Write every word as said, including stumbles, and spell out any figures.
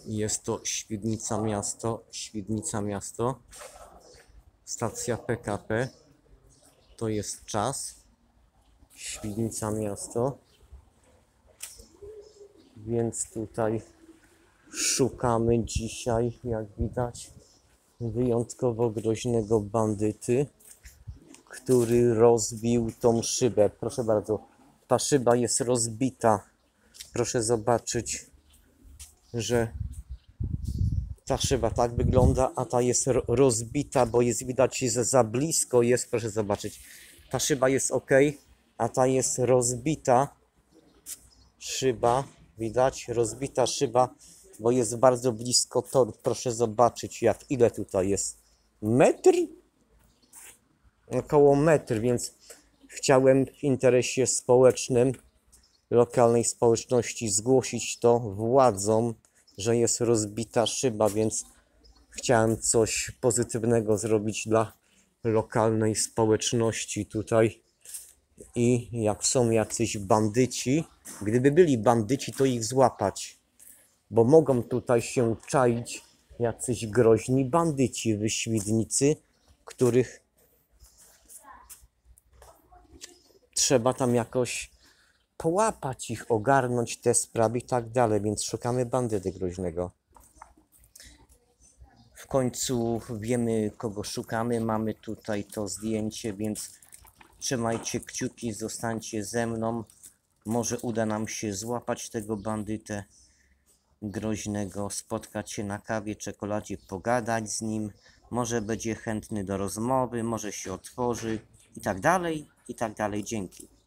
Jest to Świdnica Miasto, Świdnica Miasto, stacja P K P, to jest czas, Świdnica Miasto, więc tutaj szukamy dzisiaj, jak widać, wyjątkowo groźnego bandyty, który rozbił tą szybę. Proszę bardzo, ta szyba jest rozbita, proszę zobaczyć, że ta szyba tak wygląda, a ta jest rozbita, bo jest widać, że za blisko jest, proszę zobaczyć. Ta szyba jest ok, a ta jest rozbita szyba, widać, rozbita szyba, bo jest bardzo blisko toru. Proszę zobaczyć, jak ile tutaj jest. Metr? Około metr, więc chciałem w interesie społecznym lokalnej społeczności zgłosić to władzom, że jest rozbita szyba, więc chciałem coś pozytywnego zrobić dla lokalnej społeczności tutaj. I jak są jacyś bandyci, gdyby byli bandyci, to ich złapać, bo mogą tutaj się czaić jacyś groźni bandyci w Świdnicy, których trzeba tam jakoś połapać, ich ogarnąć, te sprawy i tak dalej, więc szukamy bandyty groźnego. W końcu wiemy, kogo szukamy, mamy tutaj to zdjęcie, więc trzymajcie kciuki, zostańcie ze mną, może uda nam się złapać tego bandytę groźnego, spotkać się na kawie, czekoladzie, pogadać z nim, może będzie chętny do rozmowy, może się otworzy i tak dalej, i tak dalej. Dzięki.